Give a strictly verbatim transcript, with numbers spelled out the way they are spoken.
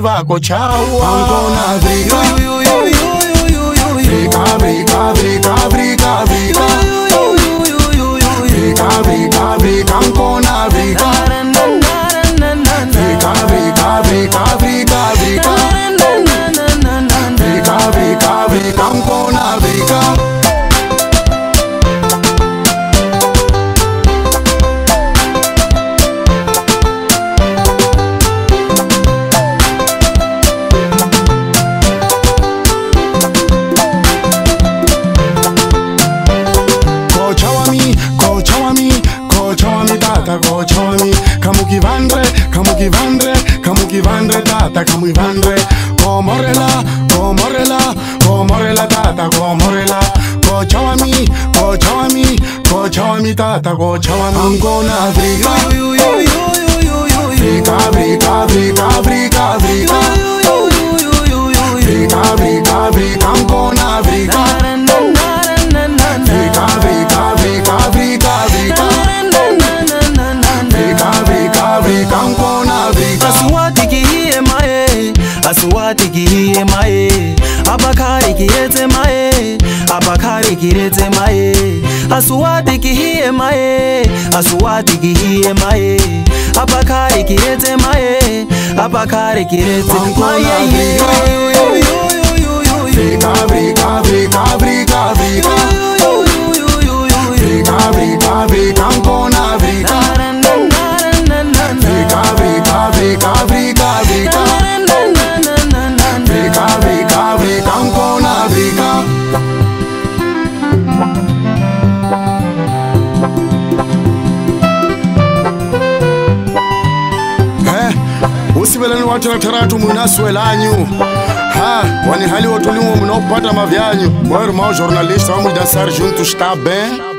vako chawa Ancona Africa Africa, Africa, Africa, Africa, Africa Africa, Africa, Africa, Ancona Africa Africa, Africa, Africa, Africa, Africa Africa, Africa, Africa, Ancona Africa Kochawami, kamuki vandre, kamuki vandre, kamuki vandre tata, kamuki vandre. Komorela, komorela, komorela tata, komorela. Kochawami, kochawami, kochawami tata, kochawami. Ancona Africa, Africa, Africa, Africa, Africa, Africa. Africa, Africa, Africa, Ancona Africa. Africa, Africa, Africa, Africa, Africa. Ancona Africa Aswati kiye mae Aswati kiye mae Abakari kirete mae Abakari kirete mae Aswati kiye mae Aswati kiye mae Abakari kirete mae Abakari kirete mae Africa, Africa, Africa, Africa, Africa Africa, Africa, Africa, Ancona Africa Africa, Africa, Africa, Africa, Africa Africa, Africa, Africa, Ancona Africa Eh, usibelani watu na taratu munaswelanyu Ha, wani hali watulimu mnaopata mavyanyu Mwer mao jornalista wa muda sar junto está bem